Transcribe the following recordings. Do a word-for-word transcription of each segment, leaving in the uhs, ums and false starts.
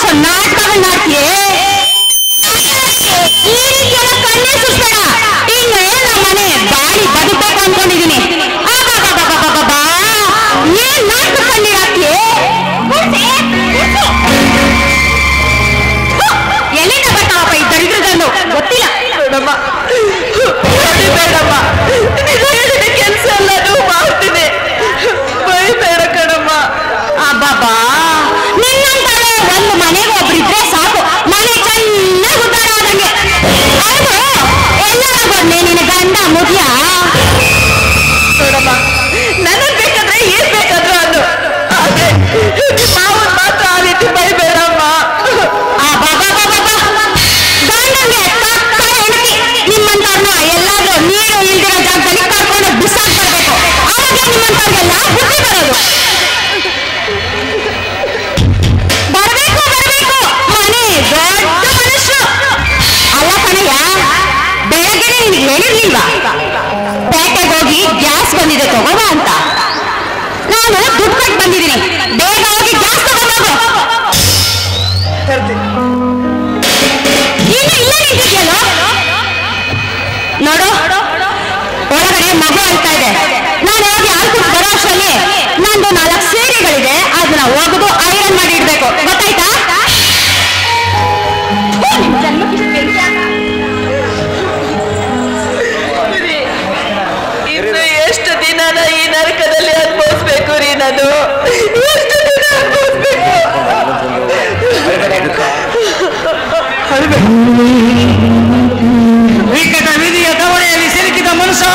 ತೋರಿಸೋ ನಾಟಕಗಳನ್ನಾಡ್ತೀಯೇ ಈ ರೀತಿಯೆಲ್ಲ ಕಣ್ಣೇ ಸುಸ್ಬೇಡ. ಇನ್ನು ನಮ್ಮ ಮನೆ ಬಾಳಿ ಬದುಕಬೇಕು ಅನ್ಕೊಂಡಿದೀನಿ. ಏನ್ ನಾಟಕ ಕಣ್ಣೀರಾಗ್ತೀಯೇ? ಎಲ್ಲಿಂದ ಬರ್ತಾವಪ್ಪ ಈ ದರಿದ್ರದನ್ನು ಗೊತ್ತಿಲ್ಲ. ಬೇಡಮ್ಮ ಬೇಡಮ್ಮ, ಕೆಲಸ ಎಲ್ಲ ನೀವು ಮಾಡ್ತೀನಿ, ಬೈಬೇಡ ಕಣಮ್ಮ. ಅಬ್ಬಬ್ಬಾ, ನಿನ್ನಂತಾಳೆ ಒಂದು ಮನೆಗೆ ಒಬ್ರಿದ್ರೆ ಸಾಕು, ಮನೆ ಚೆನ್ನಾಗಿ ಉದ್ದಾರ ಆದಂಗೆ. ಹೌದು, ಎಲ್ಲಾರ ಬಂದೆ ನಿನ್ನ ಗಂಡ ಮುಗಿಯ. ನೋಡಮ್ಮ, ನನಗ್ ಬೇಕಾದ್ರೆ ಏನ್ ಬೇಕಾದ್ರೂ ಅದು, ಆದ್ರೆ ಮಾವನ್ ಮಾತ್ರ ಆ ರೀತಿ ಬೈಬೇಡಮ್ಮ. ಗಂಡಂಗೆ ತಕ್ಕ ಹೆಂಡತಿ ನಿಮ್ಮಂತವ್ರನ್ನ ಎಲ್ಲಾದ್ರೂ ನೀರು ಇಲ್ದಿರೋ ಜಾಗದಲ್ಲಿ ಕರ್ಕೊಂಡು ಬಿಸಾಕ್ ಬರ್ಬೇಕು. ಆವಾಗ ನಿಮ್ಮಂತವ್ರಿಗೆಲ್ಲ ಬುದ್ಧಿ ಬರೋದು. ಬರ್ಬೇಕು ಬರ್ಬೇಕು, ಮನೆ ದೊಡ್ಡ ಮನುಷ್ಯರು ಅಲ್ಲ ಕಣಯ್ಯ. ಬೆಳಗ್ಗೆ ನಿನ್ಗೆ ಹೇಳಿರ್ಲಿಲ್ವಾ ಪೇಟೆಗೆ ಹೋಗಿ ಗ್ಯಾಸ್ ಬಂದಿದೆ ತಗೋಬ ಅಂತ? ನಾನು ದುಡ್ಡು ಕಟ್ಟು ಬಂದಿದ್ದೀನಿ, ಬೇಗ ಹೋಗಿ ಗ್ಯಾಸ್ ತಗೊಂಡೋಗು. ಇನ್ನು ಇಲ್ಲ ನಿಂತಿದ್ಯಲ್ಲೋ, ನೋಡು ಒಳಗಡೆ ಮಗು ಅಳ್ತಾ ಇದೆ. ನಾನು ಹೋಗಿ ಹಾಲು ಕುಡಿದು ಬರೋ ಅಷ್ಟರಲ್ಲಿ ನಂದು ನಾಲ್ಕು ಸೀರೆಗಳಿದೆ, ಅದನ್ನ ಒಗೆದು ಐರನ್ ಮಾಡಿ ಇಡ್ಬೇಕು, ಗೊತ್ತಾಯ್ತಾ? ಇನ್ನು ಎಷ್ಟು ದಿನನ ಈ ನರಕದಲ್ಲಿ ಅನುಭವಿಸ್ಬೇಕು ರೀ ನಾನು? ಎಷ್ಟು ದಿನ ಅನುಭವಿಸ್ಬೇಕು? ವಿಕಟ ವಿಧಿಯ ದವಡೆಯಲ್ಲಿ ಸಿಲುಕಿದ ಮನುಷ್ಯ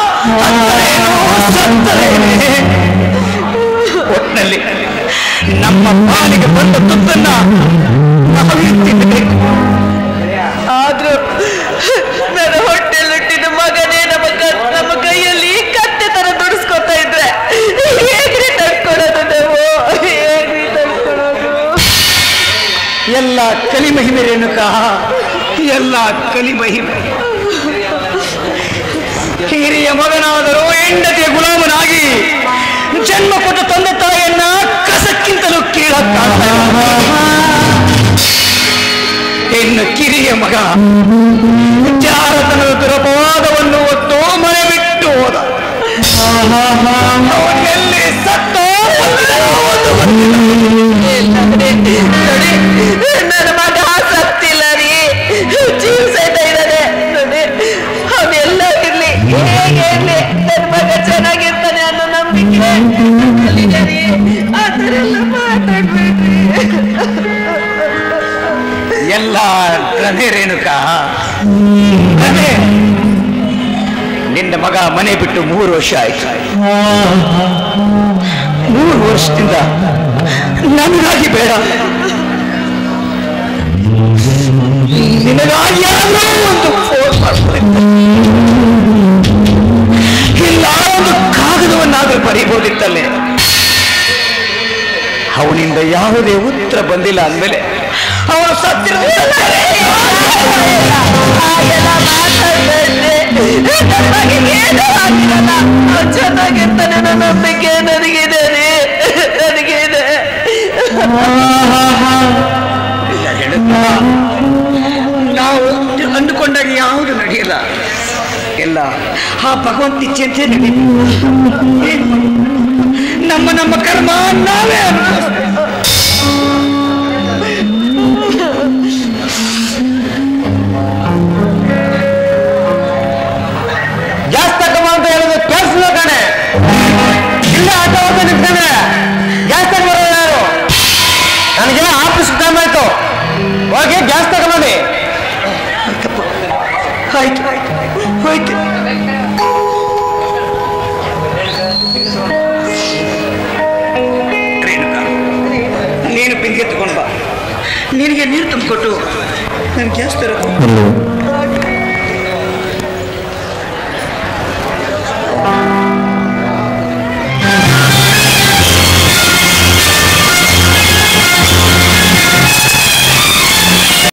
ಒಟ್ಟಿನಲ್ಲಿ ನಮ್ಮ ಪಾಲಿಗೆ ಬಂದ ತುತ್ತನ್ನ ನಾವಿರ್ತಿರ್ಬೇಕು. ಆದ್ರೂ ನನ್ನ ಹೊಟ್ಟೆಲ್ ಹುಟ್ಟಿದ ಮಗನೇ ನಮ್ಮ ನಮ್ಮ ಕೈಯಲ್ಲಿ ಕತ್ತೆ ತರ ದುಡಿಸ್ಕೊತಾ ಇದ್ರೆ ಹೇಗ್ರಿ ತಡ್ಕೊಳೋದು ನಾವು? ಹೇಗ್ರಿ ತಡ್ಕೊಳೋದು? ಎಲ್ಲ ಕಲಿಮಹಿಮೆ ರೇಣುಕಾ, ಎಲ್ಲ ಕಲಿಮಹಿಮೆ. ಹಿರಿಯ ಮಗನಾದರೂ ಹೆಂಡತಿಯ ಗುಲಾಮನಾಗಿ ಜನ್ಮ ಕೊಟ್ಟ ತಂದೆ ತಾಯಿಯನ್ನ ಕಸಕ್ಕಿಂತಲೂ ಕೀಳಕ್ಕಾಗ್ತಾ ಇನ್ನು ಕಿರಿಯ ಮಗ ಜಾರತನದ ದುರಪವಾದವನ್ನು ಹೊತ್ತು ಮನೆ ಬಿಟ್ಟು ಹೋದ. ಅವನೆಲ್ಲಿ ಸತ್ತೋ ನನ್ನ ಮಗ ಸತ್ತಿಲ್ಲ ರೀ, ಜೀವಿಸ್ತಾ ಇದ್ದಾನೆ ನೋಡಿ. ಅವನೆಲ್ಲ ಇರ್ಲಿ, ಹೇಗೆ ಇರ್ಲಿ, ನನ್ನ ಮಗ ಚೆನ್ನಾಗಿರ್ತಾನೆ ಅನ್ನೋ ನಂಬಿಕೆ ನನ್ನಲ್ಲಿದೆ ರೀ. ಆ ಥರ ಎಲ್ಲ ಮಾತಾಡ್ಬೇಡ್ರಿ. ಎಲ್ಲ ರನೆ ರೇಣುಕಾ, ರನೆ. ನಿನ್ನ ಮಗ ಮನೆ ಬಿಟ್ಟು ಮೂರು ವರ್ಷ ಆಯ್ತು. ಮೂರು ವರ್ಷದಿಂದ ನನಗಾಗಿ ಬೇಡ, ನಿನಗಾಗಿ ಯಾರೋ ಒಂದು ಫೋನ್ ಮಾಡ್ಕೊಂಡಿದ್ದ, ಇಲ್ಲ ಒಂದು ಕಾಗದವನ್ನಾದ್ರೂ ಬರೀಬಹುದಿತ್ತಲ್ಲೇ. ಅವನಿಂದ ಯಾವುದೇ ಉತ್ತರ ಬಂದಿಲ್ಲ ಅಂದಮೇಲೆ ಅವನು ಸತ್ತಿರ ಚೆನ್ನಾಗಿರ್ತಾನೆ ನನ್ನ ನಂಬಿಕೆ ನನಗಿದೆ ರೀ, ನನಗಿದೆ. ನಾವು ಅಂದುಕೊಂಡಾಗ ಯಾವುದು ನಡೆಯಲ್ಲ, ಎಲ್ಲ ಆ ಭಗವಂತ ಇಚ್ಛೆಂತೆ ನಡೆಯುತ್ತೆ. ನಮ್ಮ ನಮ್ಮ ಕರ್ಮ ನಾವೇ ಅನುಭವಿಸ್ಬೇಕು. ಗ್ಯಾಸ್ ತಗೊಂಬ ಅಂತ ಹೇಳಿದ್ರೆ ಕೇಳಿಸ್ಲ ಕಣೆ, ಇಲ್ಲ ಆಟೋ ಹೋಗಿ ನಿಂತ್ಕೊಂಡ್ರೆ ಗ್ಯಾಸ್ ತಗೊಂಬರೋ ಯಾರು? ನನಗೆ ಆಫೀಸ್ ಟೈಮ್ ಆಯ್ತು, ಹೋಗಿ ಗ್ಯಾಸ್ ತಗೊಂಬನ್ನಿ. ಆಯ್ತು ಹೋಯ್ತು. ರೇಣುಕಾ, ನೀನು ಬೆಂಕಿ ತಗೊಂಡ್ ಬಾ, ನಿನಗೆ ನೀರು ತುಂಬಿಕೊಟ್ಟು ನಾನು ಗ್ಯಾಸ್ ತರೋ.